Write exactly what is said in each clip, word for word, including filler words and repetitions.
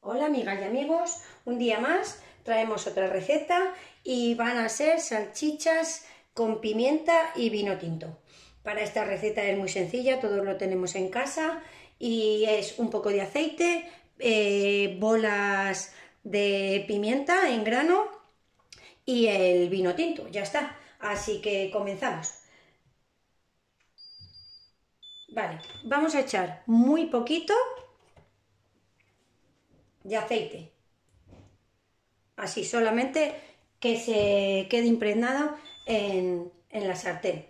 Hola amigas y amigos, un día más traemos otra receta y van a ser salchichas con pimienta y vino tinto. Para esta receta es muy sencilla, todos lo tenemos en casa y es un poco de aceite, eh, bolas de pimienta en grano y el vino tinto, ya está. Así que comenzamos. Vale, vamos a echar muy poquito de aceite. Así, solamente que se quede impregnado en, en la sartén.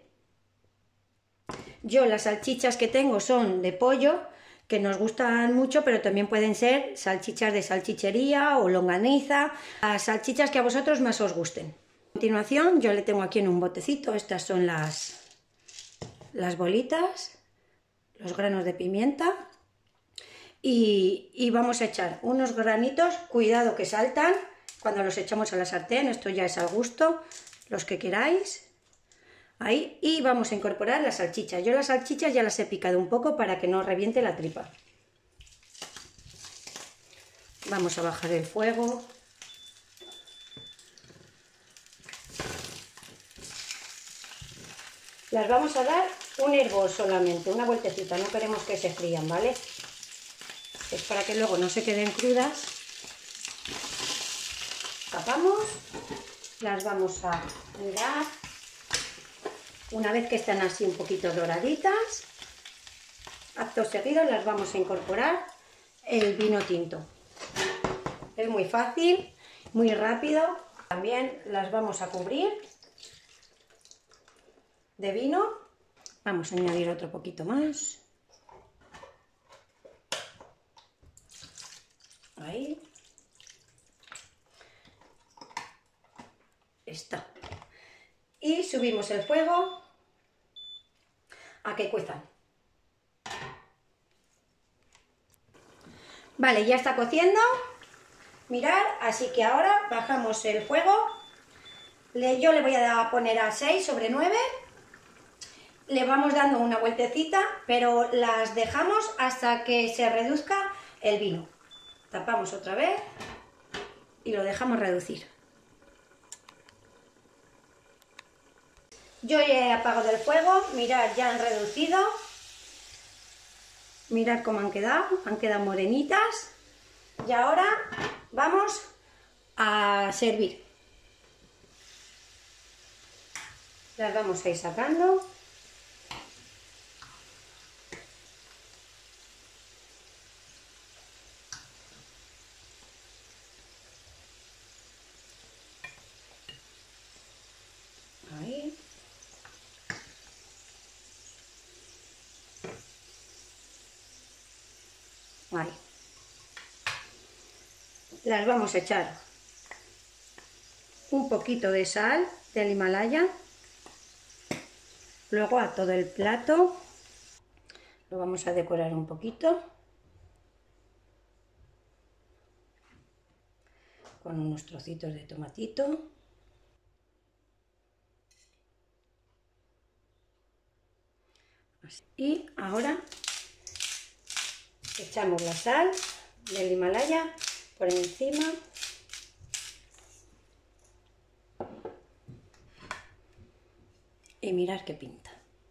Yo las salchichas que tengo son de pollo, que nos gustan mucho, pero también pueden ser salchichas de salchichería o longaniza, las salchichas que a vosotros más os gusten. A continuación yo le tengo aquí en un botecito, estas son las, las bolitas, los granos de pimienta y, y vamos a echar unos granitos, cuidado que saltan cuando los echamos a la sartén, esto ya es al gusto, los que queráis. Ahí, y vamos a incorporar las salchichas. Yo las salchichas ya las he picado un poco para que no reviente la tripa. Vamos a bajar el fuego. Las vamos a dar un hervor solamente, una vueltecita, no queremos que se frían, ¿vale? Es para que luego no se queden crudas. Tapamos, las vamos a mirar. Una vez que están así un poquito doraditas, acto seguido las vamos a incorporar el vino tinto. Es muy fácil, muy rápido. También las vamos a cubrir de vino. Vamos a añadir otro poquito más. Ahí. Está. Y subimos el fuego a que cuezan. Vale, ya está cociendo. Mirad, así que ahora bajamos el fuego. Le, yo le voy a poner a seis sobre nueve. Le vamos dando una vueltecita, pero las dejamos hasta que se reduzca el vino. Tapamos otra vez y lo dejamos reducir. Yo ya he apagado el fuego, mirad, ya han reducido. Mirad cómo han quedado, han quedado morenitas. Y ahora vamos a servir. Las vamos a ir sacando. Ahí. Ahí. Las vamos a echar un poquito de sal del Himalaya, luego a todo el plato lo vamos a decorar un poquito con unos trocitos de tomatito. Así. Y ahora echamos la sal del Himalaya por encima. Y mirad qué pinta.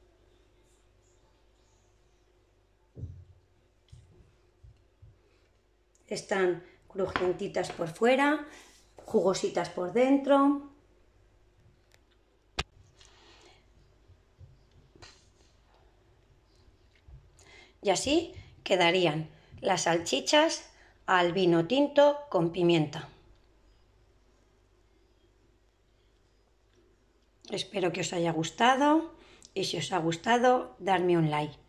Están crujientitas por fuera, jugositas por dentro. Y así quedarían las salchichas al vino tinto con pimienta. Espero que os haya gustado y si os ha gustado, dadme un like.